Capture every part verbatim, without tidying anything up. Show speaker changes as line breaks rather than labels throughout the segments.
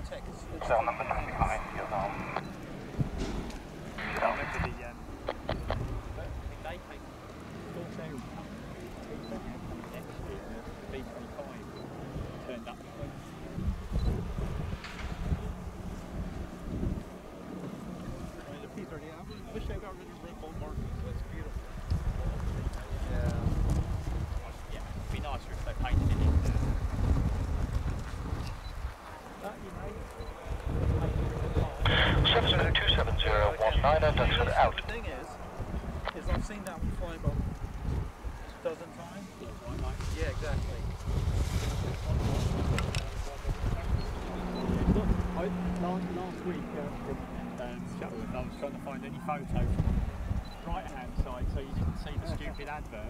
tech. It's, it's
Cell number nine behind you now.
I remember the, um, they take Corsair next year, the P twenty-five turned up. I mean, the P thirty-eight, I wish they got rid of red ball markings, so it's beautiful.
yeah.
Yeah, it'd be nicer if they painted it in. That, you know,
seven zero two seven zero one nine and Duxford out.
The thing is, is I've seen that one fly about a dozen times. Yeah, exactly.
I, last, last week uh, from um, Shuttleworth, I was trying to find any photo from the right hand side so you didn't see the stupid advert.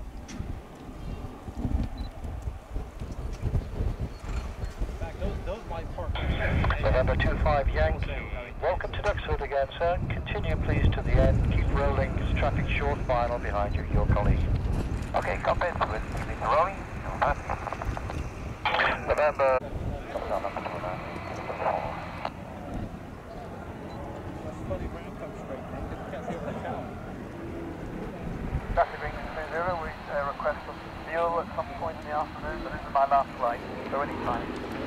In fact, those, those might park.
November two five Yankee. Welcome to Duxford again, sir. Continue please to the end. Keep rolling. Traffic short final behind you, your colleague. Okay, copy. With keeping rolling. November.
Funny ground comes straight in, because you can't see over the tower.
Taxi Green two zero, we uh, request some fuel at some point in the afternoon, but this is my last flight, so any time.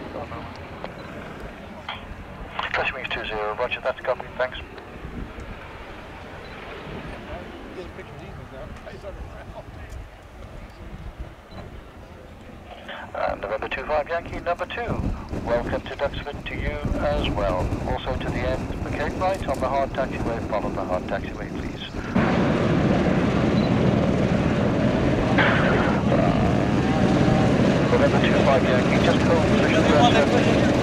Taxi Green two zero, roger, that's copy, thanks. And November two five Yankee number two. Welcome to Duxford to you as well. Also to the end, the Cape right on the hard taxiway, follow the hard taxiway please. November two five Yankee, just hold position.